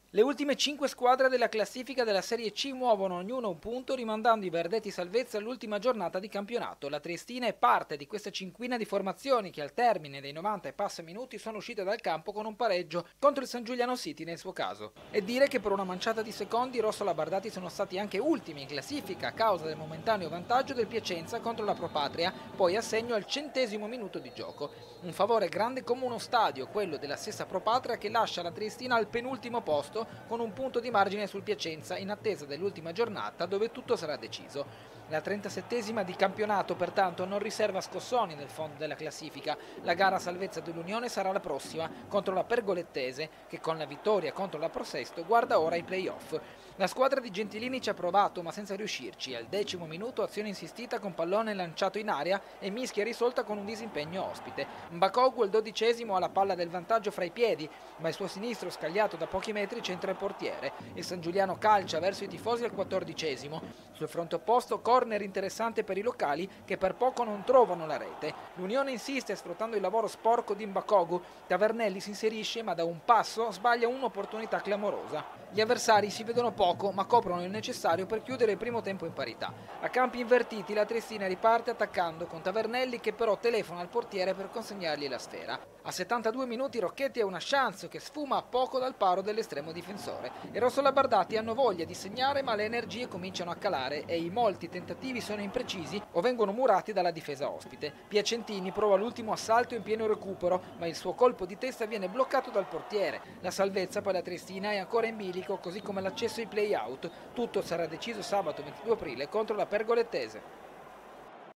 Le ultime 5 squadre della classifica della Serie C muovono ognuno un punto, rimandando i verdetti salvezza all'ultima giornata di campionato. La Triestina è parte di questa cinquina di formazioni che al termine dei 90 e passa minuti sono uscite dal campo con un pareggio contro il San Giuliano City nel suo caso. E dire che per una manciata di secondi i rossolabardati sono stati anche ultimi in classifica a causa del momentaneo vantaggio del Piacenza contro la Pro Patria, poi a segno al 100° minuto di gioco. Un favore grande come uno stadio, quello della stessa Pro Patria, che lascia la Triestina al penultimo posto con un punto di margine sul Piacenza in attesa dell'ultima giornata dove tutto sarà deciso. La 37esima di campionato pertanto non riserva scossoni nel fondo della classifica. La gara salvezza dell'Unione sarà la prossima contro la Pergolettese che con la vittoria contro la Prosesto guarda ora i play-off. La squadra di Gentilini ci ha provato ma senza riuscirci. Al 10° minuto azione insistita con pallone lanciato in aria e mischia risolta con un disimpegno ospite. Mbakogwu al 12° ha la palla del vantaggio fra i piedi ma il suo sinistro scagliato da pochi metri centra il portiere. Il San Giuliano calcia verso i tifosi al 14°. Sul fronte opposto corner interessante per i locali che per poco non trovano la rete. L'Unione insiste sfruttando il lavoro sporco di Mbakogwu. Tavernelli si inserisce ma da un passo sbaglia un'opportunità clamorosa. Gli avversari si vedono poco ma coprono il necessario per chiudere il primo tempo in parità. A campi invertiti la Triestina riparte attaccando con Tavernelli che però telefona al portiere per consegnargli la sfera. A 72 minuti Rocchetti ha una chance che sfuma a poco dal paro dell'estremo difensore. I rossolabardati hanno voglia di segnare ma le energie cominciano a calare e i molti tentativi sono imprecisi o vengono murati dalla difesa ospite. Piacentini prova l'ultimo assalto in pieno recupero ma il suo colpo di testa viene bloccato dal portiere. La salvezza per la Triestina è ancora in bilico così come l'accesso ai play-out. Tutto sarà deciso sabato 22 aprile contro la Pergolettese.